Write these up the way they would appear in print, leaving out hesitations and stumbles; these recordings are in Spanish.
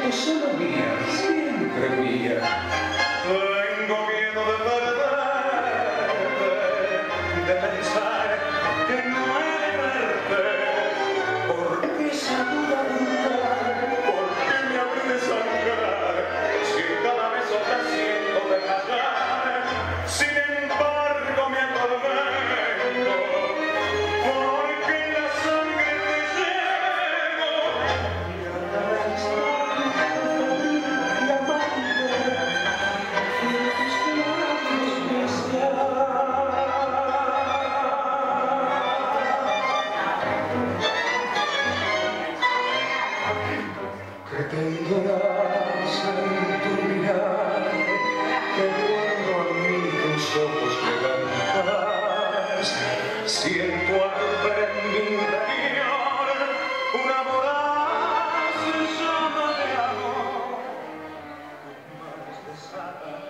solo mía, siempre mía. Tengo miedo de perderte, de pensar que no he de verte, porque esa duda brutal, ¿por qué me habré de sangrar? Si cada beso te siento desgastar, sin embargo me atormento, porque en la sangre te llevo y a cada instante y amante y tus labios que tendrás en tu mirar, que cuando a mí tus ojos levantas, siento arder en mi interior una voraz llama de amor, manos desatas.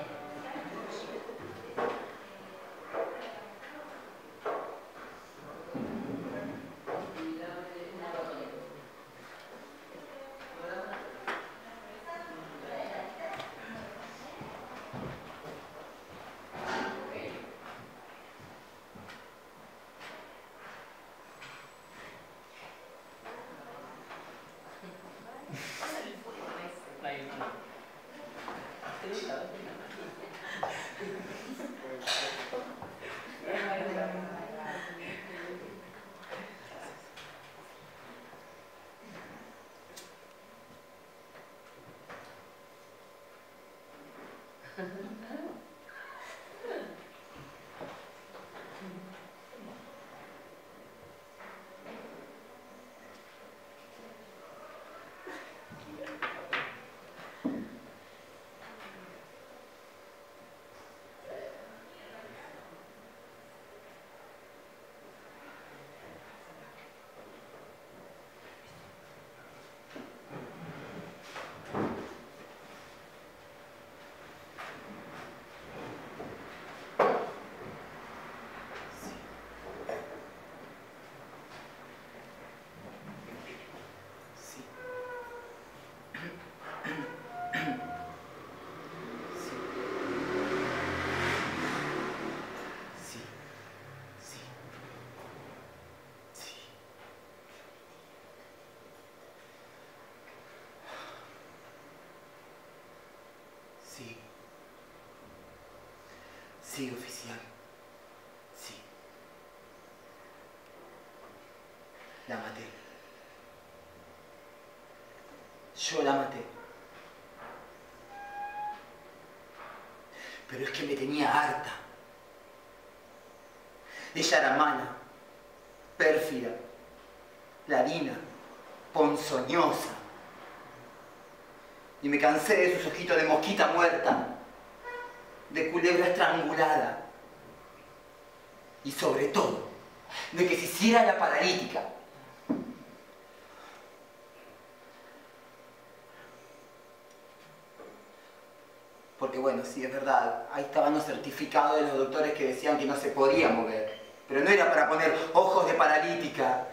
Sí. Sí, oficial. Sí. La maté. Yo la maté. Pero es que me tenía harta. Ella era mala, pérfida, ladina, ponzoñosa. Y me cansé de sus ojitos de mosquita muerta, de culebra estrangulada. Y sobre todo, de que se hiciera la paralítica. Porque bueno, sí, es verdad, ahí estaban los certificados de los doctores que decían que no se podía mover. Pero no era para poner ojos de paralítica.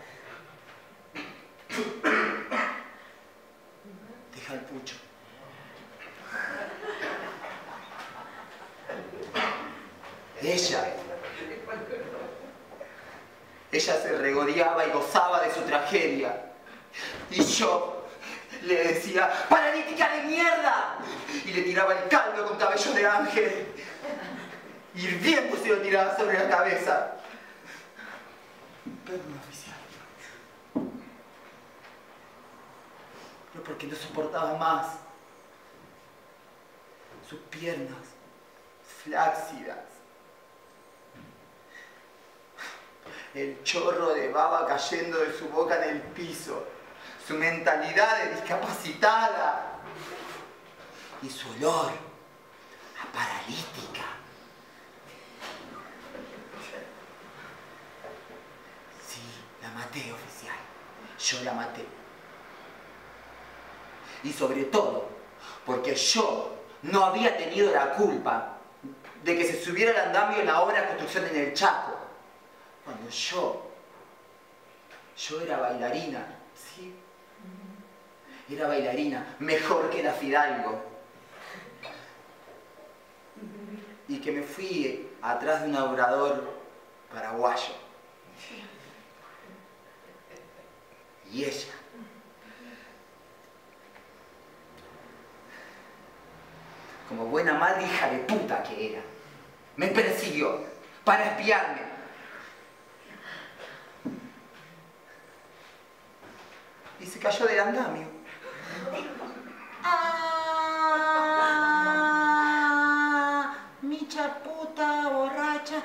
Deja el pucho. Ella se regodeaba y gozaba de su tragedia. Y yo le decía, ¡paralítica de mierda! Y le tiraba el caldo con cabello de ángel. Hirviendo se lo tiraba sobre la cabeza. Perdón, oficial. Pero porque no soportaba más. Sus piernas flácidas. El chorro de baba cayendo de su boca en el piso. Su mentalidad de discapacitada. Y su olor a paralítica. Sí, la maté, oficial. Yo la maté. Y sobre todo, porque yo no había tenido la culpa de que se subiera el andamio en la obra de construcción en el Chaco. Cuando yo era bailarina, ¿sí? Era bailarina, mejor que la Fidalgo. Y que me fui atrás de un obrador paraguayo. Y ella, como buena madre hija de puta que era, me persiguió para espiarme. Y se cayó del andamio. ¡Ah! Micha puta, borracha.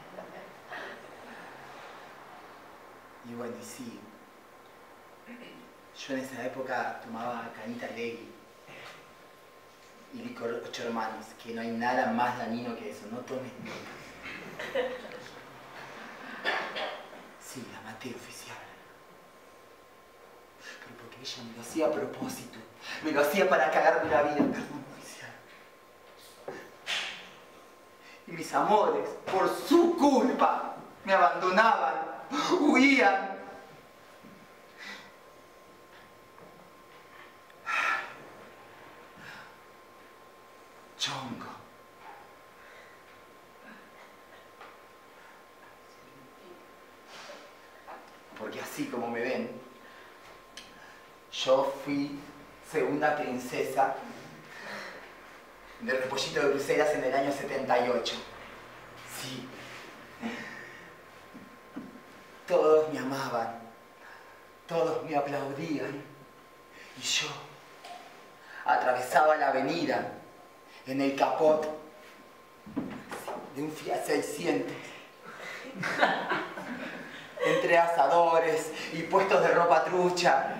Y bueno, y sí. Yo en esa época tomaba canita Legui y licor 8 hermanos, que no hay nada más dañino que eso, no tomes nunca. Sí, la maté oficial. Pero porque ella me lo hacía a propósito, me lo hacía para cagarme la vida, perdón, oficial. Y mis amores, por su culpa, me abandonaban, huían. Chongo. Porque así como me ven, yo fui segunda princesa del Repollito de Bruselas en el año 78. Sí. Todos me amaban, todos me aplaudían. Y yo atravesaba la avenida en el capot de un Fiat 600, entre asadores y puestos de ropa trucha.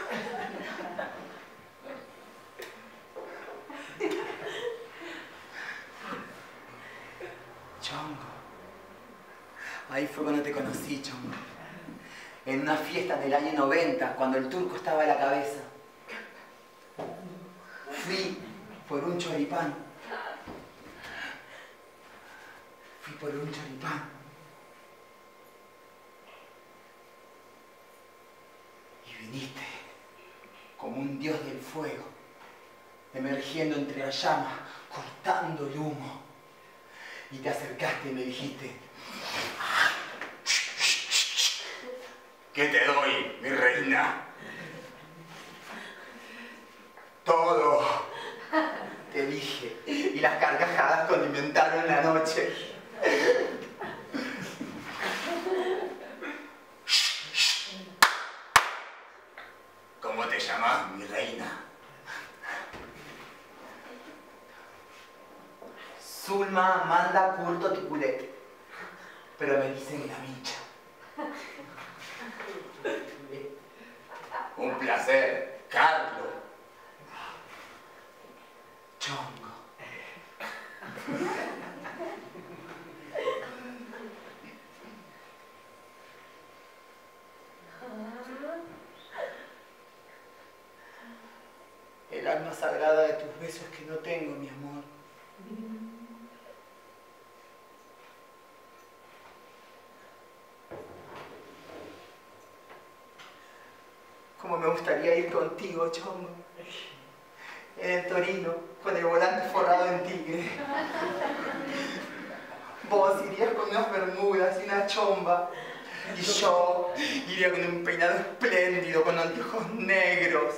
Chongo, ahí fue cuando te conocí, Chongo. En una fiesta del año 90, cuando el turco estaba a la cabeza. Fui por un choripán. Fui por un choripán. Y viniste como un dios del fuego, emergiendo entre las llamas, cortando el humo. Y te acercaste y me dijiste: ¿qué te doy, mi reina? Todo, te dije, y las carcajadas condimentaron la noche. ¿Cómo te llamas, mi reina? Zulma Amanda Curto Ticulet, pero me dicen la Micha. Un placer, Carlos. Chongo. El alma sagrada de tus besos que no tengo, mi amor. Cómo me gustaría ir contigo, Chongo. En el Torino, con el volante forrado en tigre. Vos irías con unas bermudas y una chomba. Y yo iría con un peinado espléndido, con anteojos negros.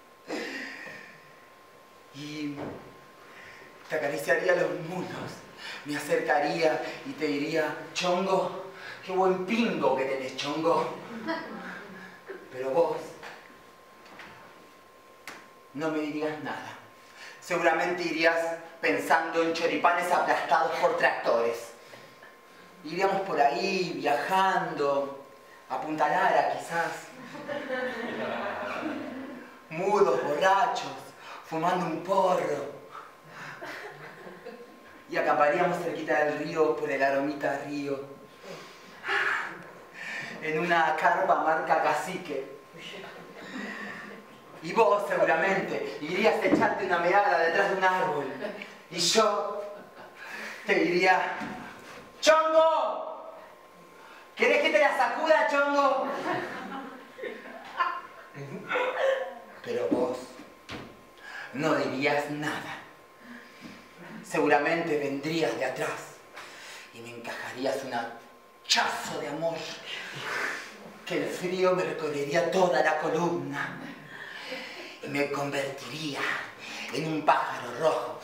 Y te acariciaría los muslos. Me acercaría y te diría: Chongo, qué buen pingo que tenés, Chongo. Pero vos no me dirías nada. Seguramente irías pensando en choripanes aplastados por tractores. Iríamos por ahí, viajando, a Punta Lara quizás. Mudos, borrachos, fumando un porro. Y acamparíamos cerquita del río por el aromita río. En una carpa marca Cacique. Y vos seguramente irías a echarte una meada detrás de un árbol. Y yo te diría: ¡Chongo! ¿Querés que te la sacuda, Chongo? Pero vos no dirías nada. Seguramente vendrías de atrás y me encajarías un hachazo de amor, que el frío me recorrería toda la columna y me convertiría en un pájaro rojo,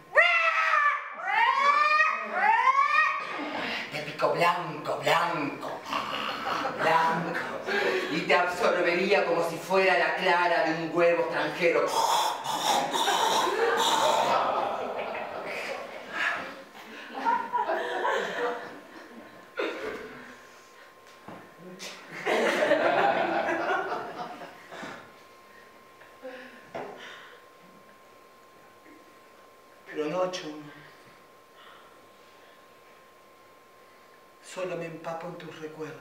de pico blanco, blanco, blanco, y te absorbería como si fuera la clara de un huevo extranjero. Pero no, Chum. Solo me empapo en tus recuerdos.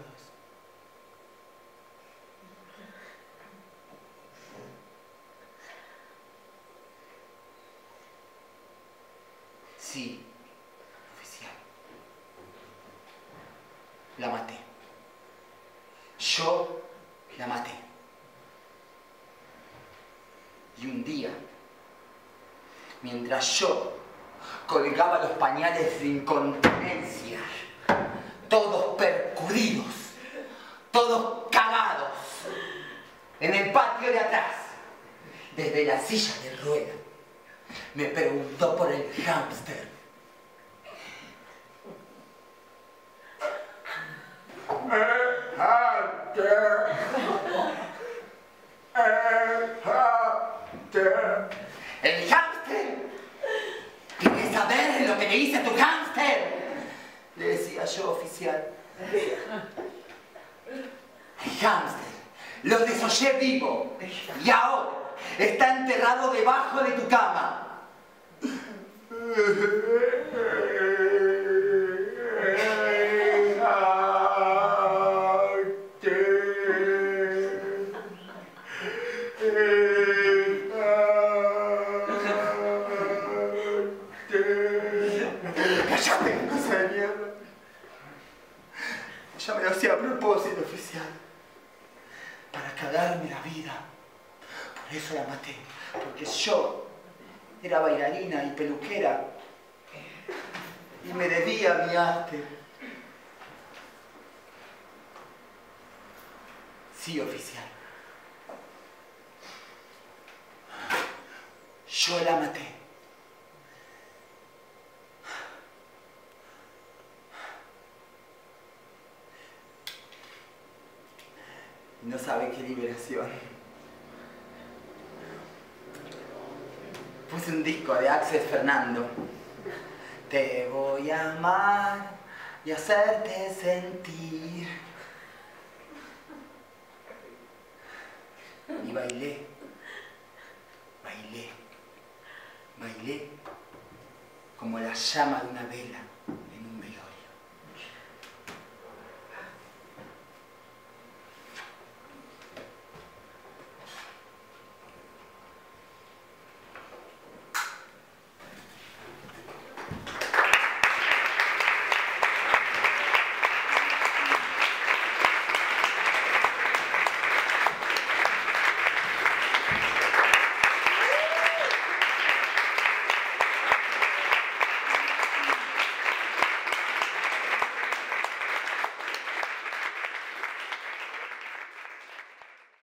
Sí, oficial. La maté. Yo la maté. Y un día, mientras yo colgaba los pañales de incontinencia, todos percudidos, todos cagados, en el patio de atrás, desde la silla de ruedas, me preguntó por el hámster. El hámster. El hámster. ¿El hámster? ¿Quieres saber lo que le hice a tu hámster? Le decía yo, oficial. El hámster lo desollé vivo y ahora está enterrado debajo de tu cama. Cállate, cosa de mierda. Ya me lo hacía a propósito, oficial. Para cagarme la vida. Por eso la maté. Porque yo era bailarina y peluquera. Y me debía mi arte. Sí, oficial. Yo la maté. No sabe qué liberación. Puse un disco de Axel Fernando. Te voy a amar y hacerte sentir. Y bailé, bailé, bailé como la llama de una vela.